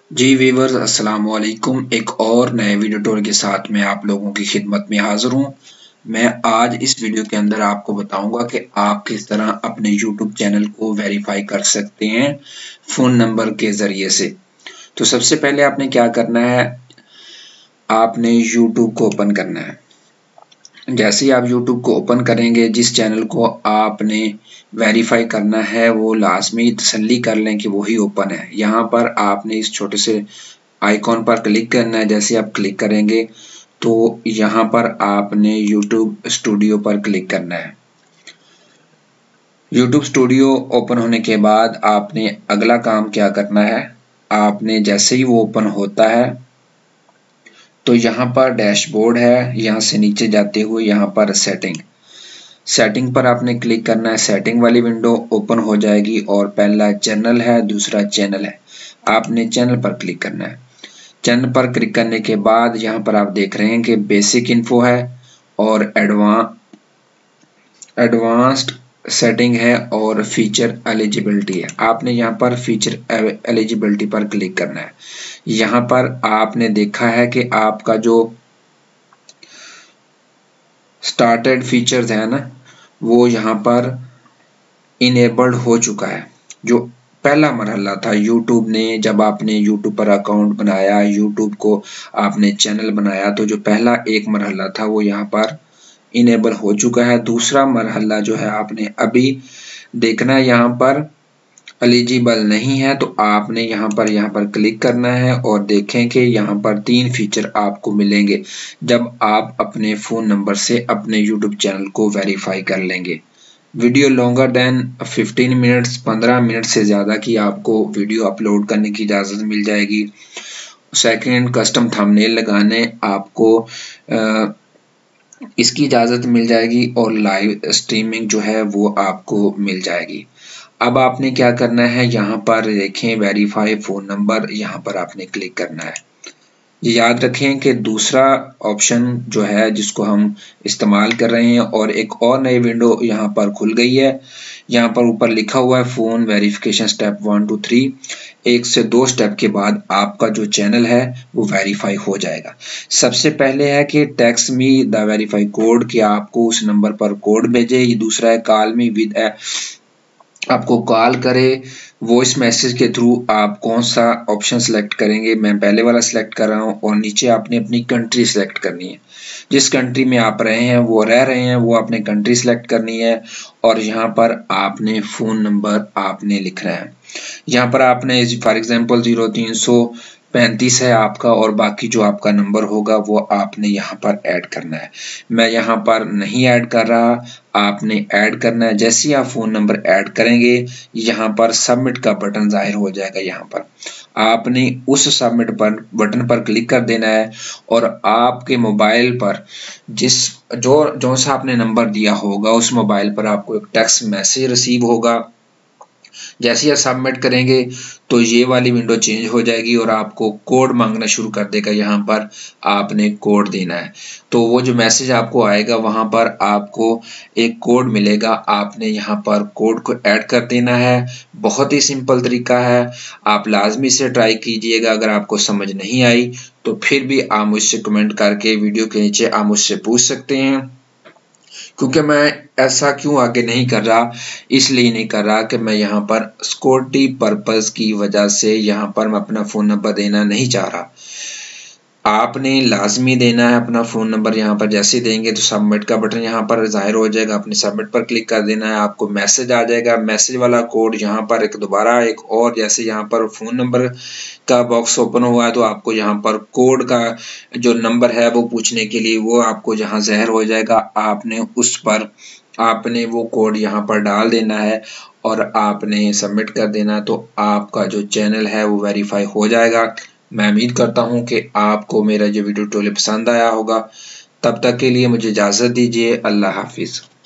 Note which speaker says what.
Speaker 1: जी viewers, अस्सलाम वालेकुम। एक और नए वीडियो ट्यूटोरियल के साथ मैं आप लोगों की खिदमत में हाजिर हूँ। मैं आज इस वीडियो के अंदर आपको बताऊंगा कि आप किस तरह अपने YouTube चैनल को वेरीफाई कर सकते हैं फ़ोन नंबर के ज़रिए से। तो सबसे पहले आपने क्या करना है, आपने YouTube को ओपन करना है। जैसे ही आप YouTube को ओपन करेंगे, जिस चैनल को आपने वेरीफाई करना है वो लाजमी तसल्ली कर लें कि वही ओपन है। यहाँ पर आपने इस छोटे से आइकॉन पर क्लिक करना है। जैसे आप क्लिक करेंगे तो यहाँ पर आपने YouTube स्टूडियो पर क्लिक करना है। YouTube स्टूडियो ओपन होने के बाद आपने अगला काम क्या करना है, आपने जैसे ही वो ओपन होता है तो यहाँ पर डैशबोर्ड है, यहाँ से नीचे जाते हुए यहाँ पर सेटिंग पर आपने क्लिक करना है। सेटिंग वाली विंडो ओपन हो जाएगी और पहला जनरल है, दूसरा चैनल है। आपने चैनल पर क्लिक करना है। चैनल पर क्लिक करने के बाद यहाँ पर आप देख रहे हैं कि बेसिक इन्फो है और एडवांस्ड सेटिंग है और फीचर एलिजिबिलिटी है। आपने यहाँ पर फीचर एलिजिबिलिटी पर क्लिक करना है। यहाँ पर आपने देखा है कि आपका जो स्टार्टेड फीचर्स है ना, वो यहाँ पर इनेबल्ड हो चुका है। जो पहला मरहला था YouTube ने, जब आपने YouTube पर अकाउंट बनाया, YouTube को आपने चैनल बनाया, तो जो पहला एक मरहला था वो यहाँ पर इनेबल हो चुका है। दूसरा मरहला जो है आपने अभी देखना है, यहाँ पर एलिजिबल नहीं है। तो आपने यहाँ पर क्लिक करना है और देखें कि यहाँ पर 3 फीचर आपको मिलेंगे जब आप अपने फ़ोन नंबर से अपने YouTube चैनल को वेरीफाई कर लेंगे। Video longer than 15 minutes, 15 minute से ज़्यादा की आपको वीडियो अपलोड करने की इजाज़त मिल जाएगी। सेकंड, कस्टम थंबनेल लगाने आपको इसकी इजाज़त मिल जाएगी और लाइव स्ट्रीमिंग जो है वो आपको मिल जाएगी। अब आपने क्या करना है, यहाँ पर देखें वेरीफाई फ़ोन नंबर, यहाँ पर आपने क्लिक करना है। याद रखें कि दूसरा ऑप्शन जो है जिसको हम इस्तेमाल कर रहे हैं, और एक और नई विंडो यहाँ पर खुल गई है। यहाँ पर ऊपर लिखा हुआ है फ़ोन वेरिफिकेशन स्टेप 1 2 3। 1 से 2 स्टेप के बाद आपका जो चैनल है वो वेरीफाई हो जाएगा। सबसे पहले है कि text me the verify code, कि आपको उस नंबर पर कोड भेजे। ये दूसरा है कॉल मी विद आपको कॉल करे। वॉइस मैसेज के थ्रू आप कौन सा ऑप्शन सेलेक्ट करेंगे, मैं पहले वाला सेलेक्ट कर रहा हूँ। और नीचे आपने अपनी कंट्री सेलेक्ट करनी है, जिस कंट्री में आप रह रहे हैं वो आपने कंट्री सेलेक्ट करनी है। और यहाँ पर आपने फ़ोन नंबर आपने लिखना है। यहाँ पर आपने फॉर एग्जांपल 0335 है आपका, और बाकी जो आपका नंबर होगा वो आपने यहाँ पर ऐड करना है। मैं यहाँ पर नहीं ऐड कर रहा, आपने ऐड करना है। जैसे ही आप फ़ोन नंबर ऐड करेंगे, यहाँ पर सबमिट का बटन जाहिर हो जाएगा। यहाँ पर आपने उस सबमिट पर बटन पर क्लिक कर देना है और आपके मोबाइल पर जो सा आपने नंबर दिया होगा उस मोबाइल पर आपको एक टेक्स्ट मैसेज रिसीव होगा। जैसे ही आप सबमिट करेंगे तो ये वाली विंडो चेंज हो जाएगी और आपको कोड मांगना शुरू कर देगा। यहाँ पर आपने कोड देना है, तो वो जो मैसेज आपको आएगा वहाँ पर आपको एक कोड मिलेगा। आपने यहाँ पर कोड को ऐड कर देना है। बहुत ही सिंपल तरीका है, आप लाजमी से ट्राई कीजिएगा। अगर आपको समझ नहीं आई तो फिर भी आप मुझसे कमेंट करके वीडियो के नीचे आप मुझसे पूछ सकते हैं। क्योंकि मैं ऐसा क्यों आगे नहीं कर रहा, इसलिए नहीं कर रहा कि मैं यहाँ पर सिक्योरिटी पर्पस की वजह से यहाँ पर मैं अपना फ़ोन नंबर देना नहीं चाह रहा। आपने लाजमी देना है अपना फ़ोन नंबर। यहाँ पर जैसे देंगे तो सबमिट का बटन यहाँ पर जाहिर हो जाएगा, आपने सबमिट पर क्लिक कर देना है। आपको मैसेज आ जाएगा, मैसेज वाला कोड यहाँ पर दोबारा एक और, जैसे यहाँ पर फ़ोन नंबर का बॉक्स ओपन हुआ है तो आपको यहाँ पर कोड का जो नंबर है वो पूछने के लिए वो आपको जहाँ ज़ाहिर हो जाएगा, आपने उस पर आपने वो कोड यहाँ पर डाल देना है और आपने सबमिट कर देना। तो आपका जो चैनल है वो वेरीफाई हो जाएगा। मैं उम्मीद करता हूँ कि आपको मेरा जो वीडियो ट्यूटोरियल पसंद आया होगा। तब तक के लिए मुझे इजाज़त दीजिए। अल्लाह हाफिज़।